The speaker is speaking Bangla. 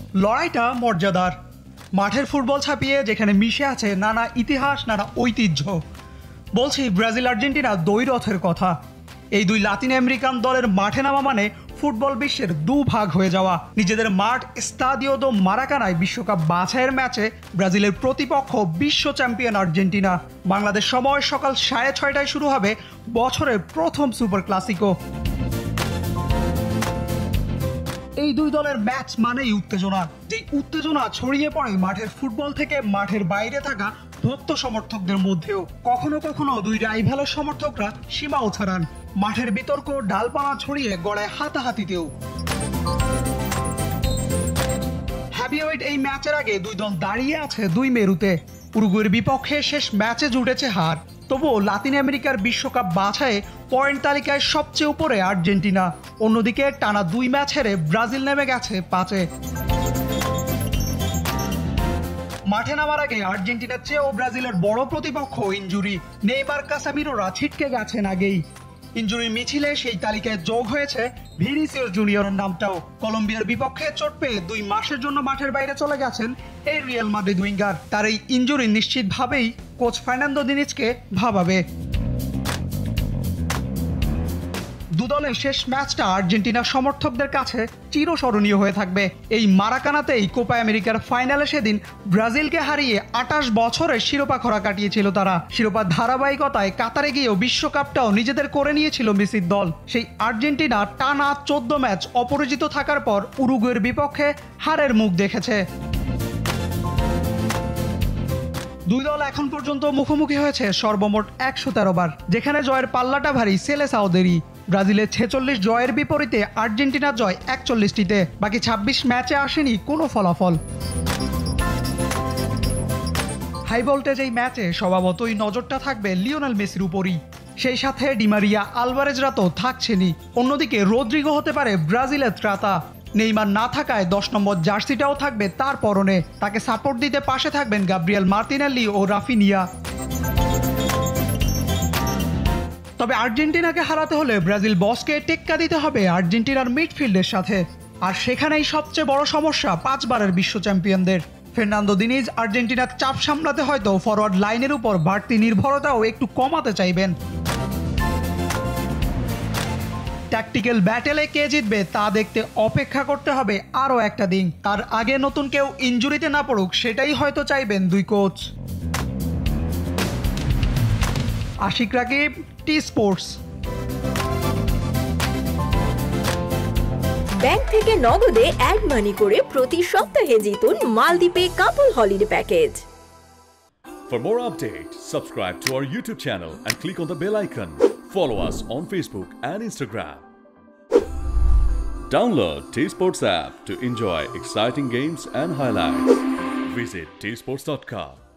লড়াইটা মর্যাদার। মাঠের ফুটবল ছাপিয়ে যেখানে মিশে আছে নানা ইতিহাস, নানা ঐতিহ্য। বলছি ব্রাজিল আর্জেন্টিনা দ্বৈরথের কথা। এই দুই লাতিন আমেরিকান দলের মাঠে নামা মানে ফুটবল বিশ্বের দুভাগ হয়ে যাওয়া। নিজেদের মাঠ স্তাদিও দো মারাকানায় বিশ্বকাপ বাছাইয়ের ম্যাচে ব্রাজিলের প্রতিপক্ষ বিশ্ব চ্যাম্পিয়ন আর্জেন্টিনা। বাংলাদেশ সময় সকাল 6:30টায় শুরু হবে বছরের প্রথম সুপার ক্লাসিকো। এই দুই দলের ম্যাচ মানেই উত্তেজনা। যে উত্তেজনা ছড়িয়ে পড়ে মাঠের ফুটবল থেকে মাঠের বাইরে থাকা ভক্ত সমর্থকদের মধ্যেও। কখনো কখনো দুই রাইভালের সমর্থকরা সীমাও ছাড়ান, মাঠের বিতর্ক ডালপালা ছড়িয়ে গড়ায় হাতাহাতিতেও। হেভিওয়েট এই ম্যাচের আগে দুই দল দাঁড়িয়ে আছে দুই মেরুতে। উরুগুয়ের বিপক্ষে শেষ ম্যাচে জুটেছে হার, তবুও লাতিন আমেরিকার বিশ্বকাপ বাছাইয়ে পয়েন্ট তালিকায় সবচেয়ে উপরে আর্জেন্টিনা। অন্যদিকে টানা 2 ম্যাচ হেরে ব্রাজিল নেমে গেছে 5-এ। মাঠে নামার আগে আর্জেন্টিনার চেয়েও ব্রাজিলের বড় প্রতিপক্ষ ইনজুরি। নেইমার, কাসামিরোরা ছিটকে গেছেন আগেই। ইনজুরির মিছিলে সেই তালিকায় যোগ হয়েছে ভিনিসিয়াস জুনিয়রের নামটাও। কলম্বিয়ার বিপক্ষে চোট পেয়ে 2 মাসের জন্য মাঠের বাইরে চলে গেছেন এই রিয়াল মাদ্রিদ উইঙ্গার। তার এই ইনজুরি নিশ্চিতভাবেই কোচ ফার্নান্দো দিনিজকে ভাবাবে। দুদলের শেষ ম্যাচটা আর্জেন্টিনার সমর্থকদের কাছে চিরস্মরণীয় হয়ে থাকবে। এই মারাকানাতেই কোপা আমেরিকার ফাইনালে সেদিন ব্রাজিলকে হারিয়ে 28 বছরের শিরোপা খরা কাটিয়েছিল তারা। শিরোপার ধারাবাহিকতায় কাতারে গিয়েও বিশ্বকাপটাও নিজেদের করে নিয়েছিল মেসির দল। সেই আর্জেন্টিনা টানা 14 ম্যাচ অপরাজিত থাকার পর উরুগুয়ের বিপক্ষে হারের মুখ দেখেছে। দুই দল এখন পর্যন্ত মুখোমুখি হয়েছে সর্বমোট 113 বার, যেখানে জয়ের পাল্লাটা ভারী সেলেসাওদেরই। ব্রাজিলের 46 জয়ের বিপরীতে আর্জেন্টিনার জয় 41টিতে। বাকি 26 ম্যাচে আসেনি কোনো ফলাফল। হাই ভোল্টেজ এই ম্যাচে স্বভাবতই নজরটা থাকবে লিওনেল মেসির উপরই। সেই সাথে ডিমারিয়া, আলভারেজরা তো থাকছেনই। অন্যদিকে রদ্রিগো হতে পারে ব্রাজিলের ত্রাতা। নেইমার না থাকায় 10 নম্বর জার্সিটাও থাকবে তার পরনে। তাকে সাপোর্ট দিতে পাশে থাকবেন গাব্রিয়েল মার্তিনেল্লি ও রাফিনিয়া। তবে আর্জেন্টিনাকে হারাতে হলে ব্রাজিল বসকে টেক্কা দিতে হবে আর্জেন্টিনার মিডফিল্ডের সাথে। আর সেখানেই সবচেয়ে বড় সমস্যা 5 বারের বিশ্ব চ্যাম্পিয়নদের। ফার্নান্দো দিনিজ আর্জেন্টিনার চাপ সামলাতে হয়তো ফরওয়ার্ড লাইনের উপর বাড়তি নির্ভরতাও একটু কমাতে চাইবেন। ট্যাকটিক্যাল ব্যাটেলে কে জিতবে তা দেখতে অপেক্ষা করতে হবে আরও একটা দিন। তার আগে নতুন কেউ ইনজুরিতে না পড়ুক, সেটাই হয়তো চাইবেন দুই coach. Ashiq Rakib, TSports। Bank থেকে নগদে অ্যাড মানি করে প্রতি সপ্তাহে জিতুন মালদ্বীপে couple holiday package. For more updates, subscribe to our YouTube channel and click on the bell icon. Follow us on Facebook and Instagram. Download TSports app to enjoy exciting games and highlights. Visit tsports.com.